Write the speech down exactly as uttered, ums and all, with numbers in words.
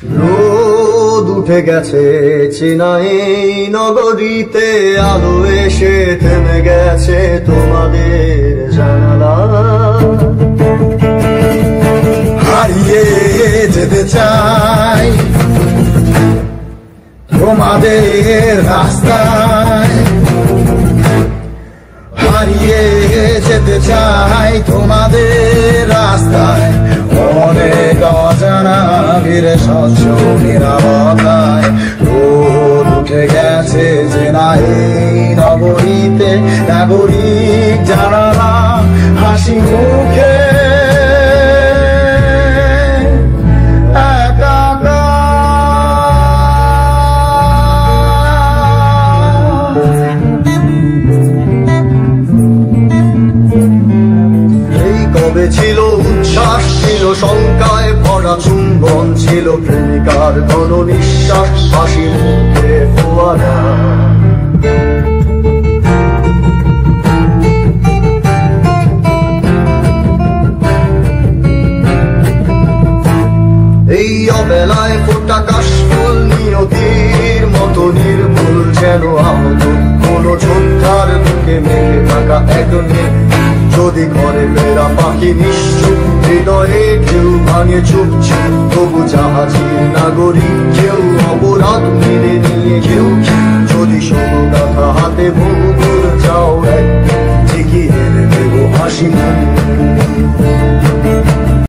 রোদ উঠে গেছে চেনাই নগরীতে, আলো এসে থেমে গেছে তোমাদের জানালা। হারিয়ে যেতে চাই তোমাদের রাস্তায়, হারিয়ে যেতে চাই তোমাদের রাস্তায়। অনেক অজানা ঘিরে স্বচ্ছ নিরাপত্তায় রোদ উঠে গেছে চেনা এই নগরীতে, নাগরিক জানালা হাসি মুখে কবে ছিল উচ্ছ্বাস, ছিল শঙ্কায় ভরা চুম্বন, ছিল প্রেমিকার ঘন নিঃশ্বাস, হাসি মুখে ফোয়ারা। এই অবেলায় ফোটা কাশফুল নিয়তির মতো নির্ভুল, যেন আহত কোন যোদ্ধার বুকে মেঘে থাকা এক মেঘ। যদি ঘরে ফেরা পাখি নিশ্চুপ, হৃদয়ে কেউ ভাঙে চুপচুপ, তবু জাহাজের নাগরিক কেউ অপরাধ মেনে নিয়ে কেউ। যদি শোকগাথা হাতে ভঙ্গুর যাও এক, ঠিকই এনে দেব হাসি মুখ।